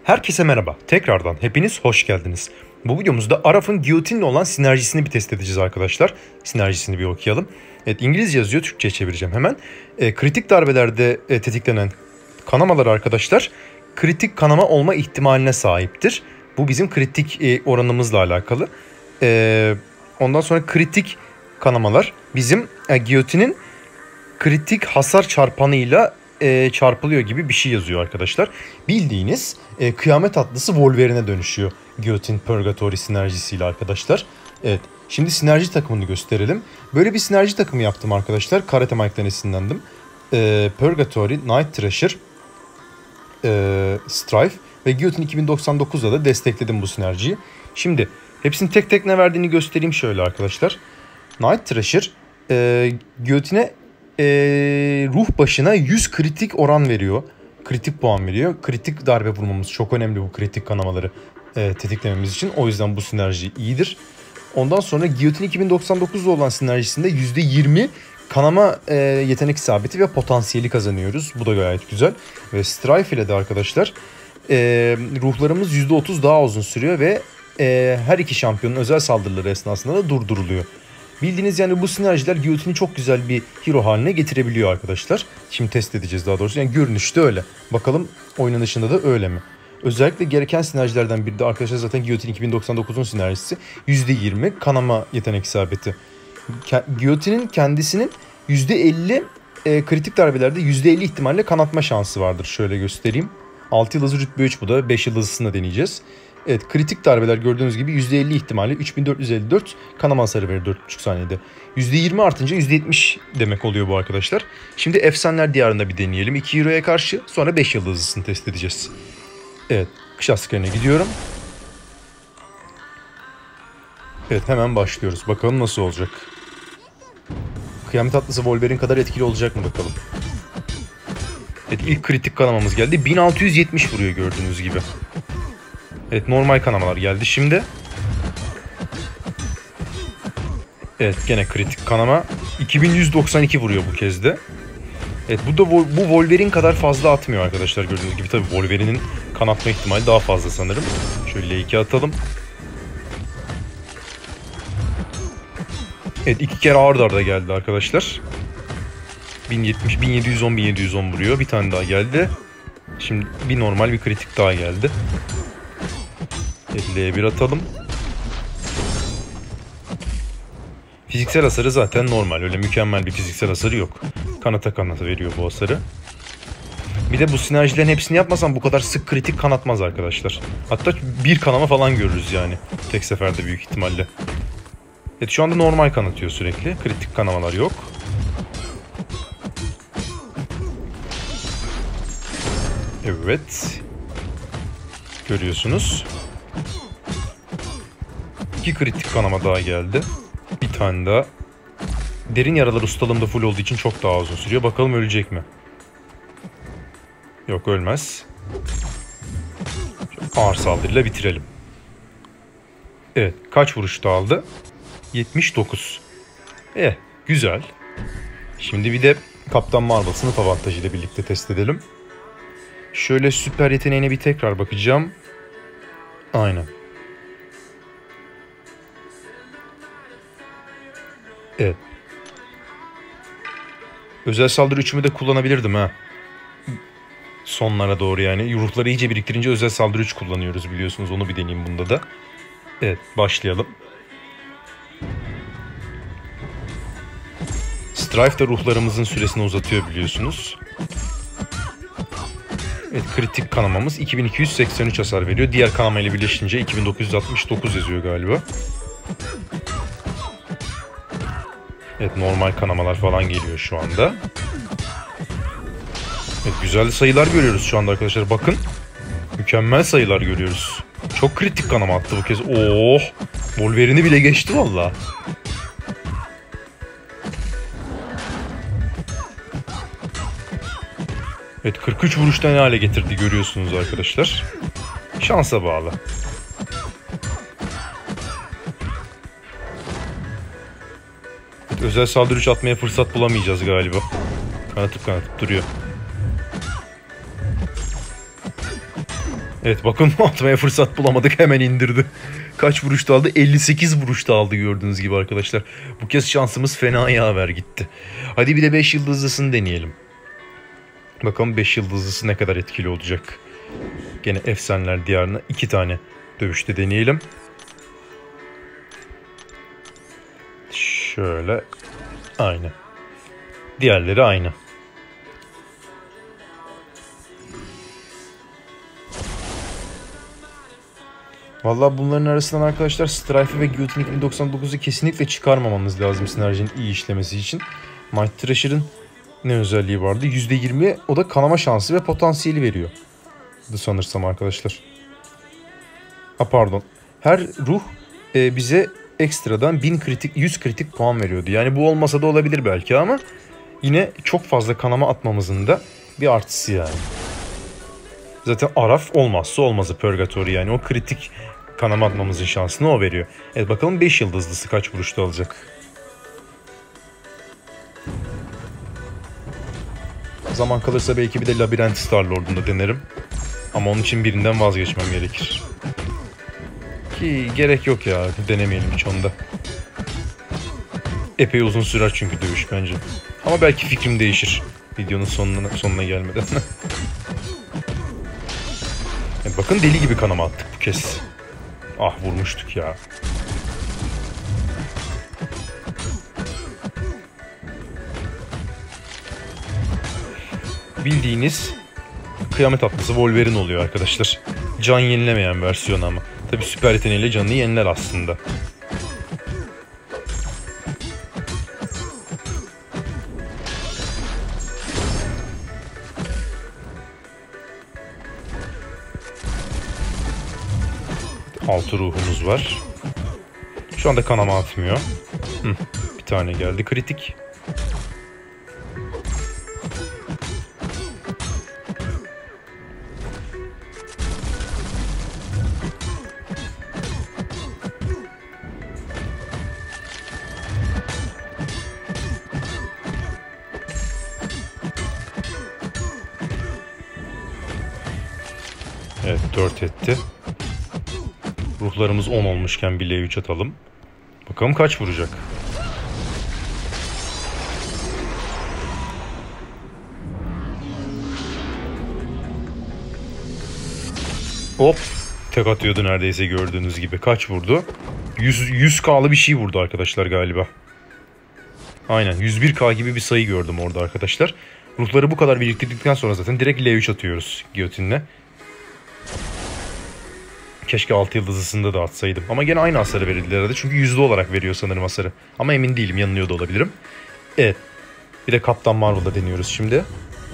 Herkese merhaba. Tekrardan hepiniz hoş geldiniz. Bu videomuzda Araf'ın Guillotine'le olan sinerjisini bir test edeceğiz arkadaşlar. Sinerjisini bir okuyalım. Evet, İngilizce yazıyor, Türkçe'ye çevireceğim hemen. Kritik darbelerde tetiklenen kanamalar arkadaşlar, kritik kanama olma ihtimaline sahiptir. Bu bizim kritik oranımızla alakalı. Ondan sonra kritik kanamalar bizim Guillotine'in kritik hasar çarpanıyla çarpılıyor gibi bir şey yazıyor arkadaşlar. Bildiğiniz kıyamet atlısı Wolverine'e dönüşüyor Guillotine Purgatory sinerjisiyle arkadaşlar. Evet, şimdi sinerji takımını gösterelim. Böyle bir sinerji takımı yaptım arkadaşlar. Karate Mike'dan esinlendim. Purgatory, Night Thrasher, Strife ve Guillotine 2099'da da destekledim bu sinerjiyi. Şimdi hepsinin tek tek ne verdiğini göstereyim şöyle arkadaşlar. Night Thrasher Guillotine'e ruh başına 100 kritik oran veriyor. Kritik puan veriyor. Kritik darbe vurmamız çok önemli bu kritik kanamaları tetiklememiz için. O yüzden bu sinerji iyidir. Ondan sonra Guillotine 2099'da olan sinerjisinde %20 kanama yetenek isabeti ve potansiyeli kazanıyoruz. Bu da gayet güzel. Ve Strife ile de arkadaşlar ruhlarımız %30 daha uzun sürüyor ve her iki şampiyonun özel saldırıları esnasında da durduruluyor. Bildiğiniz yani bu sinerjiler Guillotine'i çok güzel bir hero haline getirebiliyor arkadaşlar. Şimdi test edeceğiz daha doğrusu. Yani görünüşte öyle. Bakalım oynanışında da öyle mi? Özellikle gereken sinerjilerden biri de arkadaşlar zaten Guillotine 2099'un sinerjisi. %20 kanama yetenek isabeti. Guillotine'in kendisinin %50 kritik darbelerde %50 ihtimalle kanatma şansı vardır. Şöyle göstereyim. 6 yıldızlı rütbe 3 bu da. 5 yıldızlısını deneyeceğiz. Evet, kritik darbeler gördüğünüz gibi %50 ihtimalle 3454 kanama hasarı verir 4,5 saniyede. %20 artınca %70 demek oluyor bu arkadaşlar. Şimdi Efsaneler Diyarı'nda bir deneyelim. 2 hero'ya karşı sonra 5 yıldızlısını test edeceğiz. Evet, kış askerine gidiyorum. Evet, hemen başlıyoruz. Bakalım nasıl olacak. Kıyamet atlısı Wolverine kadar etkili olacak mı bakalım. Evet, ilk kritik kanamamız geldi. 1670 vuruyor gördüğünüz gibi. Evet, normal kanamalar geldi şimdi. Evet, gene kritik kanama. 2192 vuruyor bu kez de. Evet, bu Wolverine kadar fazla atmıyor arkadaşlar gördüğünüz gibi. Tabii Wolverine'in kanatma ihtimali daha fazla sanırım. Şöyle 2 atalım. Evet, 2 kere ard arda geldi arkadaşlar. 1070, 1710, 1710 vuruyor. Bir tane daha geldi. Şimdi bir normal bir kritik daha geldi. L1 atalım. Fiziksel hasarı zaten normal. Öyle mükemmel bir fiziksel hasarı yok. Kanata kanata veriyor bu hasarı. Bir de bu sinerjilerin hepsini yapmasam bu kadar sık kritik kanatmaz arkadaşlar. Hatta bir kanama falan görürüz yani. Tek seferde büyük ihtimalle. Evet, şu anda normal kanatıyor sürekli. Kritik kanamalar yok. Evet. Görüyorsunuz. 2 kritik kanama daha geldi. Bir tane daha. Derin yaralar ustalığımda full olduğu için çok daha uzun sürüyor. Bakalım ölecek mi? Yok, ölmez. Ağır saldırıyla bitirelim. Evet, kaç vuruşta aldı? 79. Güzel. Şimdi bir de Kaptan Marvel sınıf avantajıyla birlikte test edelim. Şöyle süper yeteneğine bir tekrar bakacağım. Aynen. Evet. Özel saldırı 3'ümü de kullanabilirdim ha. Sonlara doğru yani. Ruhları iyice biriktirince özel saldırı 3 kullanıyoruz biliyorsunuz. Onu bir deneyeyim bunda da. Evet, başlayalım. Strife de ruhlarımızın süresini uzatıyor biliyorsunuz. Evet, kritik kanamamız 2283 hasar veriyor. Diğer kanamayla birleşince 2969 yazıyor galiba. Evet, normal kanamalar falan geliyor şu anda. Evet, güzel sayılar görüyoruz şu anda arkadaşlar. Bakın. Mükemmel sayılar görüyoruz. Çok kritik kanama attı bu kez. Oh! Wolverine'i bile geçti valla. Evet, 43 vuruşta ne hale getirdi görüyorsunuz arkadaşlar. Şansa bağlı. Evet, özel saldırı 3 atmaya fırsat bulamayacağız galiba. Kanatıp duruyor. Evet bakın atmaya fırsat bulamadık, hemen indirdi. Kaç vuruşta aldı? 58 vuruşta aldı gördüğünüz gibi arkadaşlar. Bu kez şansımız fena yaver gitti. Hadi bir de 5 yıldızlısını deneyelim. Bakalım 5 yıldızlısı ne kadar etkili olacak. Gene efsaneler diyarına 2 tane dövüşte deneyelim. Şöyle. Aynı. Diğerleri aynı. Vallahi bunların arasından arkadaşlar Strife ve Guillotine 2099'u kesinlikle çıkarmamamız lazım sinerjinin iyi işlemesi için. Might Thrasher'ın ne özelliği vardı? %20 o da kanama şansı ve potansiyeli veriyor. Sanırsam arkadaşlar. Ha pardon. Her ruh bize ekstradan 1000 kritik 100 kritik puan veriyordu. Yani bu olmasa da olabilir belki ama yine çok fazla kanama atmamızın da bir artısı yani. Zaten Araf olmazsa olmazı Purgatory, yani o kritik kanama atmamızın şansını o veriyor. Evet bakalım 5 yıldızlısı kaç vuruşta alacak. Zaman kalırsa belki bir de Labirent Starlord'unda denerim. Ama onun için birinden vazgeçmem gerekir. Ki gerek yok ya, denemeyelim hiç onda. Epey uzun sürer çünkü dövüş bence. Ama belki fikrim değişir videonun sonuna gelmeden. Evet, bakın deli gibi kanama attık bu kez. Ah vurmuştuk ya. Bildiğiniz kıyamet atlısı Wolverine oluyor arkadaşlar. Can yenilemeyen versiyonu ama. Tabi süper yeteneğiyle canını yeniler aslında. Altı ruhumuz var. Şu anda kanama atmıyor. Bir tane geldi kritik. Evet 4 etti. Ruhlarımız 10 olmuşken bir L3 atalım. Bakalım kaç vuracak. Hop. Tek atıyordu neredeyse gördüğünüz gibi. Kaç vurdu? 100K'lı bir şey vurdu arkadaşlar galiba. Aynen 101K gibi bir sayı gördüm orada arkadaşlar. Ruhları bu kadar biriktirdikten sonra zaten direkt L3 atıyoruz giyotinle. Keşke 6 yıldızlısında da atsaydım. Ama gene aynı hasarı verildi herhalde. Çünkü yüzde olarak veriyor sanırım hasarı. Ama emin değilim, yanılıyor da olabilirim. Evet. Bir de Kaptan Marvel'da deniyoruz şimdi.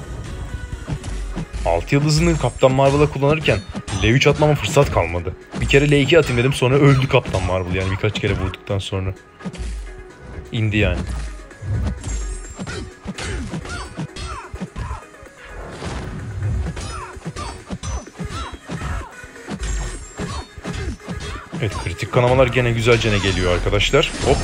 6 yıldızını Kaptan Marvel'a kullanırken L3 atmama fırsat kalmadı. Bir kere L2 atayım dedim, sonra öldü Kaptan Marvel, yani birkaç kere vurduktan sonra. İndi yani. Evet kritik kanamalar gene güzelce geliyor arkadaşlar. Hop.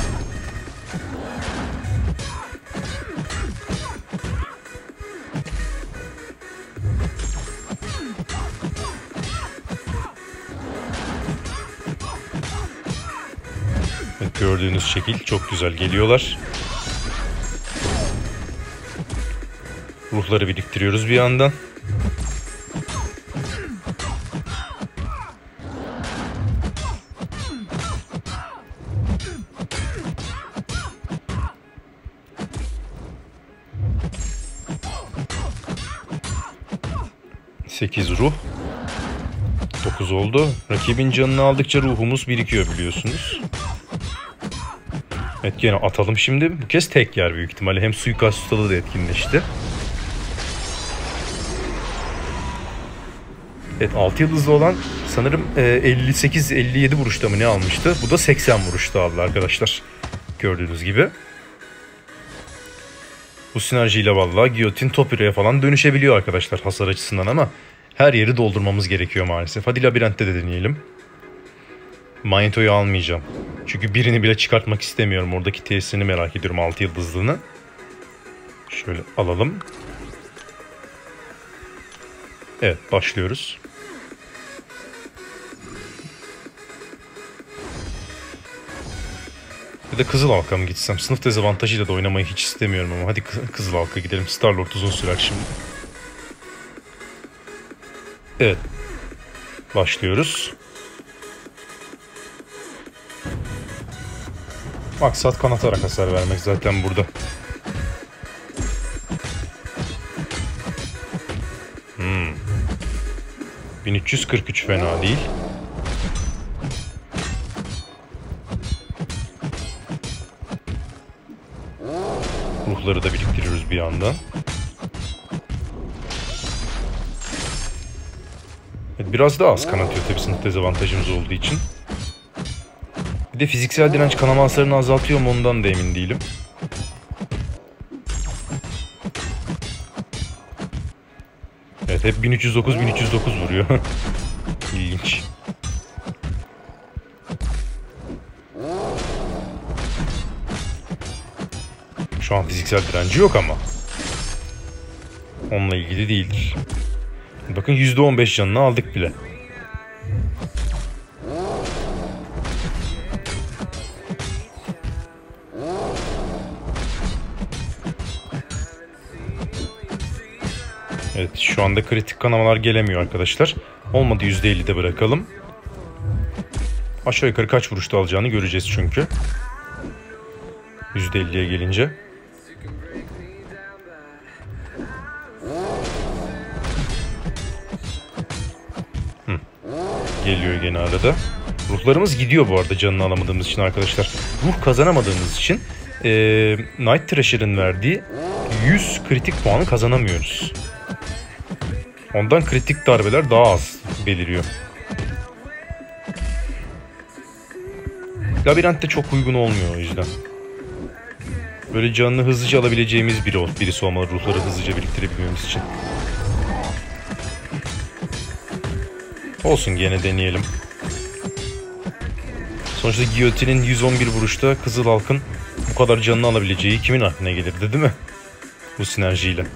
Evet, gördüğünüz şekil çok güzel geliyorlar. Ruhları biriktiriyoruz bir yandan. Sekiz ruh. 9 oldu. Rakibin canını aldıkça ruhumuz birikiyor biliyorsunuz. Evet gene atalım şimdi. Bu kez tek yer büyük ihtimalle. Hem suikast ustalığı da etkinleşti. Evet 6 yıldızlı olan sanırım 58-57 vuruşta mı ne almıştı? Bu da 80 vuruşta aldı arkadaşlar. Gördüğünüz gibi. Bu sinerjiyle vallahi giyotin Topira'ya falan dönüşebiliyor arkadaşlar hasar açısından ama her yeri doldurmamız gerekiyor maalesef. Hadi labirentte de deneyelim. Magneto'yu almayacağım. Çünkü birini bile çıkartmak istemiyorum. Oradaki tesirini merak ediyorum, 6 yıldızlığını. Şöyle alalım. Evet başlıyoruz. Bir de Kızıl Halka mı gitsem? Sınıf dezavantajıyla da oynamayı hiç istemiyorum ama hadi Kızıl Halka gidelim. Star-Lord uzun sürer şimdi. Evet. Başlıyoruz. Maksat kanatarak hasar vermek zaten burada. 1343 fena değil. Ruhları da biriktiriyoruz bir yandan. Evet, biraz daha az kanatıyor tabii sınıf dezavantajımız olduğu için. Bir de fiziksel direnç kanama hasarını azaltıyor mu ondan da emin değilim. Evet, hep 1309 vuruyor. İlginç. Şu an fiziksel direnci yok ama. Onunla ilgili değildir. Bakın %15 canını aldık bile. Evet, şu anda kritik kanamalar gelemiyor arkadaşlar. Olmadı %50'de bırakalım. Aşağı yukarı kaç vuruşta alacağını göreceğiz çünkü. %50'ye gelince. Geliyor gene arada. Ruhlarımız gidiyor bu arada canını alamadığımız için arkadaşlar. Ruh kazanamadığımız için Night Thrasher'ın verdiği 100 kritik puanı kazanamıyoruz. Ondan kritik darbeler daha az beliriyor. Labirent de çok uygun olmuyor o yüzden. Böyle canını hızlıca alabileceğimiz birisi olmalı ruhları hızlıca biriktirebilmemiz için. Olsun, gene deneyelim. Sonuçta Giyotinin 111 vuruşta Kızıl Halk'ın bu kadar canını alabileceği kimin aklına gelirdi değil mi? Bu sinerjiyle.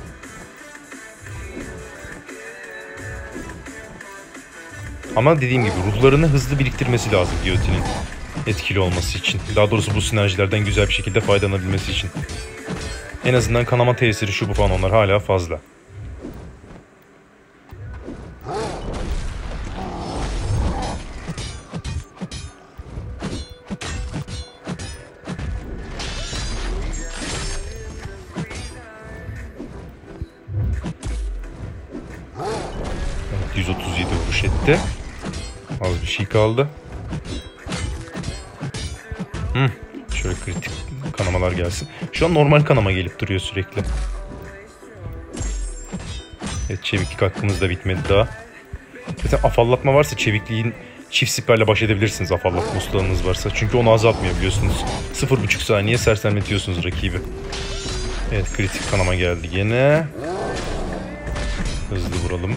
Ama dediğim gibi ruhlarını hızlı biriktirmesi lazım Giyotinin etkili olması için. Daha doğrusu bu sinerjilerden güzel bir şekilde faydalanabilmesi için. En azından kanama tesiri şu bu falan onlar hala fazla. Evet, 137 vuruş etti. Az bir şey kaldı. Şöyle kritik kanamalar gelsin. Şu an normal kanama gelip duruyor sürekli. Evet, çeviklik hakkımız da bitmedi daha. Zaten afallatma varsa çevikliğin çift siperle baş edebilirsiniz, afallatma ustalığınız varsa. Çünkü onu azaltmıyor biliyorsunuz. 0,5 saniye sersemletiyorsunuz rakibi. Evet, kritik kanama geldi gene. Hızlı vuralım.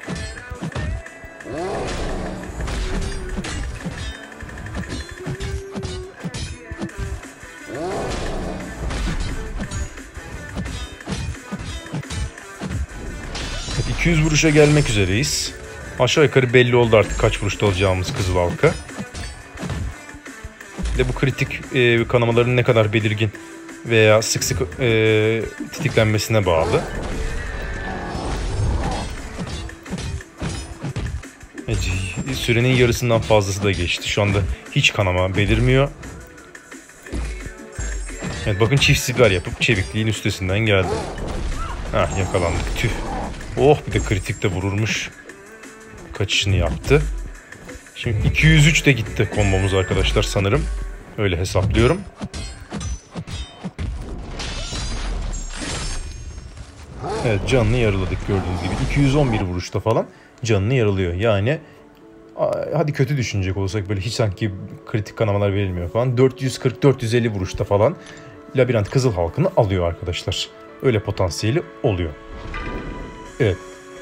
Evet, 200 vuruşa gelmek üzereyiz. Aşağı yukarı belli oldu artık kaç vuruşta alacağımız Kızıl Halka. Bir de bu kritik kanamaların ne kadar belirgin veya sık sık tetiklenmesine bağlı. Sürenin yarısından fazlası da geçti. Şu anda hiç kanama belirmiyor. Evet, bakın çift siper yapıp çevikliğin üstesinden geldi. Hah, yakalandık, tüh. Oh, bir de kritik de vururmuş. Kaçışını yaptı. Şimdi 203 de gitti kombomuz arkadaşlar sanırım. Öyle hesaplıyorum. Evet, canını yarıladık gördüğünüz gibi. 211 vuruşta falan canını yaralıyor. Yani hadi kötü düşünecek olsak böyle hiç sanki kritik kanamalar verilmiyor falan. 440-450 vuruşta falan Labirent Kızıl Halkını alıyor arkadaşlar. Öyle potansiyeli oluyor. Evet.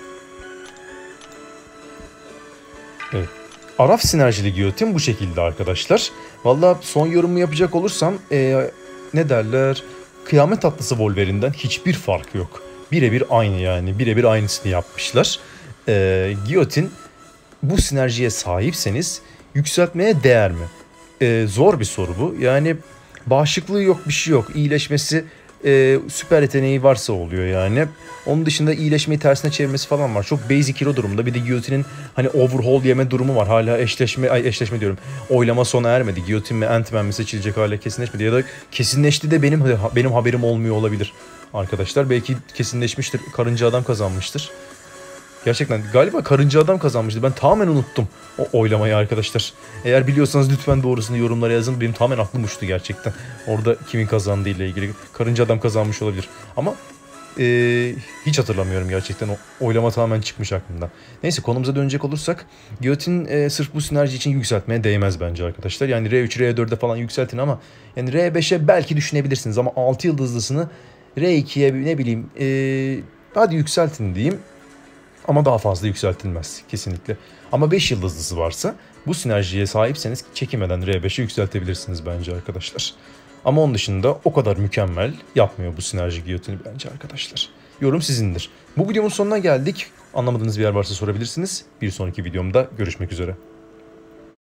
Evet. Araf sinerjili giyotin bu şekilde arkadaşlar. Valla son yorumu yapacak olursam ne derler? Kıyamet Atlısı Wolverine'den hiçbir fark yok. Birebir aynı yani. Birebir aynısını yapmışlar. Giyotin bu sinerjiye sahipseniz yükseltmeye değer mi? Zor bir soru bu. Yani Bağışıklığı yok, bir şey yok. İyileşmesi süper yeteneği varsa oluyor yani. Onun dışında iyileşmeyi tersine çevirmesi falan var. Çok basic hero durumda. Bir de Guillotine'in hani overhaul yeme durumu var. Hala eşleşme diyorum. Oylama sona ermedi. Guillotine mi Ant-Man mi seçilecek, hala kesinleşmedi. Ya da kesinleşti de benim haberim olmuyor olabilir arkadaşlar. Belki kesinleşmiştir. Karınca adam kazanmıştır. Gerçekten galiba Karınca Adam kazanmıştı. Ben tamamen unuttum o oylamayı arkadaşlar. Eğer biliyorsanız lütfen doğrusunu yorumlara yazın. Benim tamamen aklım uçtu gerçekten. Orada kimin kazandığı ile ilgili. Karınca Adam kazanmış olabilir. Ama hiç hatırlamıyorum gerçekten. O oylama tamamen çıkmış aklımdan. Neyse, konumuza dönecek olursak. Guillotine sırf bu sinerji için yükseltmeye değmez bence arkadaşlar. Yani R3, R4'e falan yükseltin ama yani R5'e belki düşünebilirsiniz. Ama 6 yıldızlısını R2'ye ne bileyim hadi yükseltin diyeyim. Ama daha fazla yükseltilmez kesinlikle. Ama 5 yıldızlısı varsa, bu sinerjiye sahipseniz çekinmeden R5'e yükseltebilirsiniz bence arkadaşlar. Ama onun dışında o kadar mükemmel yapmıyor bu sinerji Guillotine bence arkadaşlar. Yorum sizindir. Bu videomun sonuna geldik. Anlamadığınız bir yer varsa sorabilirsiniz. Bir sonraki videomda görüşmek üzere.